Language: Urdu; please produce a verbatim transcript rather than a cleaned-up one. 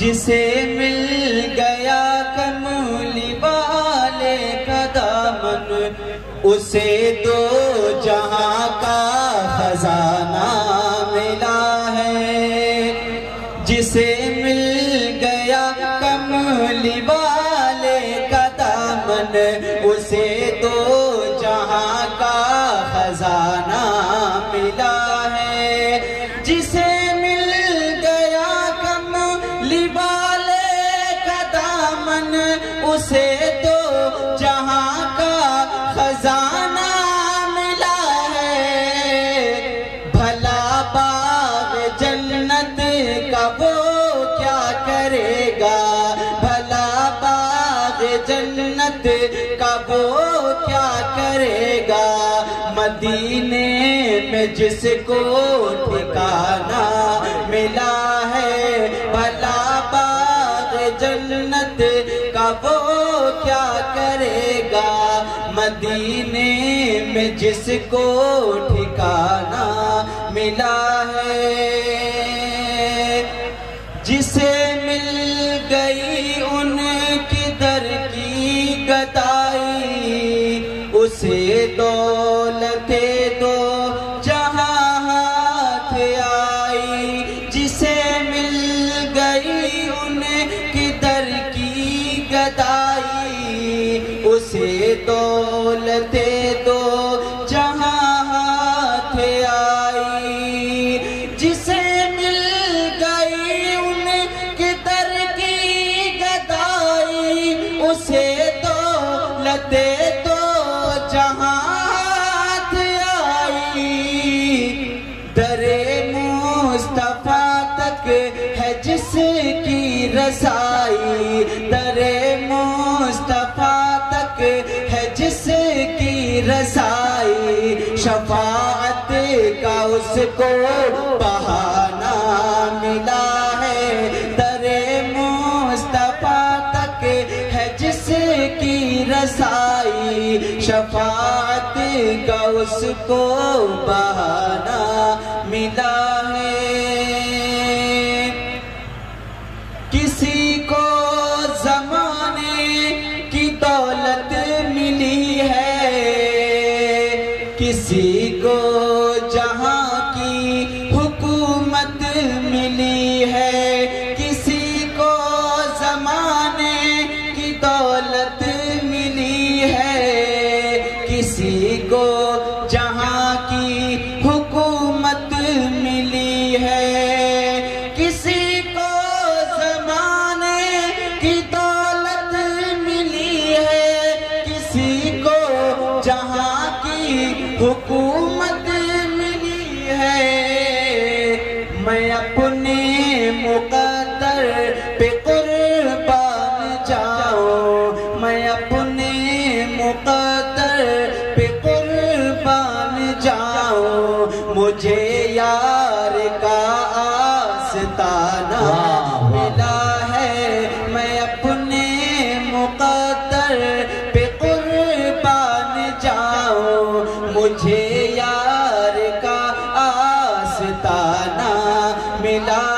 جسے مل گیا کملی والے کا دامن، اسے دو جہاں کا خزانہ ملا ہے۔ جسے مل گیا کملی والے کا دامن، اسے دو جہاں کا خزانہ ملا ہے۔ جسے مل گیا کملی والے کا دامن، اسے دو جہاں کا خزانہ ملا ہے۔ بھلا باغ جنت کا وہ کیا کرے گا، بھلا باغ جنت کا وہ کیا کرے گا، مدینے میں جس کو ٹھکانہ ملا ہے۔ بھلا باغ جنت کا وہ کیا کرے گا، مدینے میں جس کو ٹھکانہ ملا ہے۔ جسے مل گئی ان کی در کی گدائی، اسے دولت دو جہاں ہاتھ آئی۔ جسے مل گئی ان کی در کی گدائی، اسے دولت دو جہاں ہاتھ آئی۔ جسے مل گئی ان کی در کی گدائی، اسے دولت دو جہاں ہاتھ آئی۔ در مصطفیٰ تک ہے جس کی رسائی، در مصطفیٰ تک ہے جس کی رسائی، شفاعت کا اس کو بہانہ ملا ہے۔ در مصطفیٰ تک ہے جس کی رسائی، شفاعت کا اس کو بہانہ ملا ہے۔ کسی کو زمانے کی دولت ملی ہے، کسی کو جہاں کی حکومت ملی ہے، کسی کو زمانے کی دولت ملی ہے، کسی کو جہاں کی حکومت ملی ہے، کسی کو زمانے کی دولت ملی ہے، کسی کو جہاں کی حکومت ملی ہے۔ میں اپنے مقدر پہ قربان جاؤں، میں اپنے مقدر پہ قربان جاؤں، مجھے یار کا آستانہ ملا ہے۔ میں اپنے مقدر پہ قربان جاؤں، مجھے یار کا آستانہ ملا